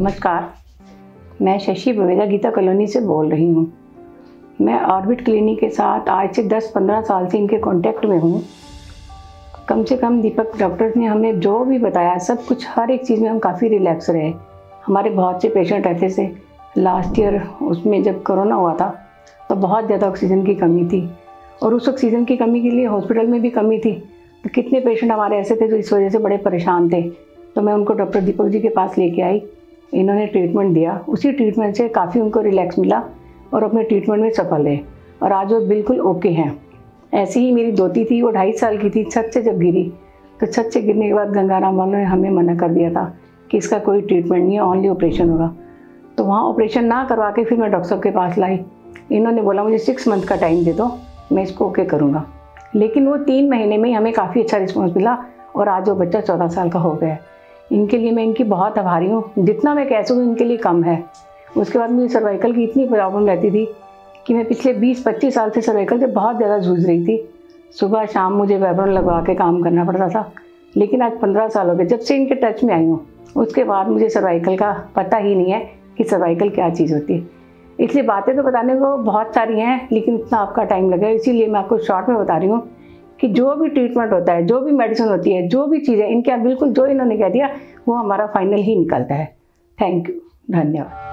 नमस्कार, मैं शशि बवेजा गीता कॉलोनी से बोल रही हूँ। मैं ऑर्बिट क्लिनिक के साथ आज से 10-15 साल से इनके कांटेक्ट में हूँ। कम से कम दीपक डॉक्टर्स ने हमें जो भी बताया सब कुछ, हर एक चीज़ में हम काफ़ी रिलैक्स रहे। हमारे बहुत से पेशेंट रहते थे। लास्ट ईयर उसमें जब कोरोना हुआ था तो बहुत ज़्यादा ऑक्सीजन की कमी थी और उस ऑक्सीजन की कमी के लिए हॉस्पिटल में भी कमी थी। तो कितने पेशेंट हमारे ऐसे थे जो इस वजह से बड़े परेशान थे। तो मैं उनको डॉक्टर दीपक जी के पास लेके आई। इन्होंने ट्रीटमेंट दिया, उसी ट्रीटमेंट से काफ़ी उनको रिलैक्स मिला और अपने ट्रीटमेंट में सफल रहे और आज वो बिल्कुल ओके हैं। ऐसी ही मेरी दोती थी, वो 2.5 साल की थी। छत से जब गिरी तो छत से गिरने के बाद गंगाराम वालों ने हमें मना कर दिया था कि इसका कोई ट्रीटमेंट नहीं है, ओनली ऑपरेशन होगा। तो वहाँ ऑपरेशन ना करवा के फिर मैं डॉक्टर साहब के पास लाई। इन्होंने बोला मुझे 6 मंथ का टाइम दे दो, मैं इसको ओके करूँगा। लेकिन वो 3 महीने में ही हमें काफ़ी अच्छा रिस्पॉन्स मिला और आज वो बच्चा 14 साल का हो गया है। इनके लिए मैं इनकी बहुत आभारी हूँ। जितना मैं कह सकूँ इनके लिए कम है। उसके बाद मुझे सर्वाइकल की इतनी प्रॉब्लम रहती थी कि मैं पिछले 20-25 साल से सर्वाइकल से बहुत ज़्यादा जूझ रही थी। सुबह शाम मुझे वाइब्रेटर लगवा के काम करना पड़ता था। लेकिन आज 15 साल हो गए जब से इनके टच में आई हूँ, उसके बाद मुझे सर्वाइकल का पता ही नहीं है कि सर्वाइकल क्या चीज़ होती है। इसलिए बातें तो बताने को बहुत सारी हैं, लेकिन इतना आपका टाइम लगेगा, इसीलिए मैं आपको शॉर्ट में बता रही हूँ कि जो भी ट्रीटमेंट होता है, जो भी मेडिसिन होती है, जो भी चीज़ें इनके बिल्कुल जो इन्होंने कह दिया वो हमारा फाइनल ही निकलता है। थैंक यू, धन्यवाद।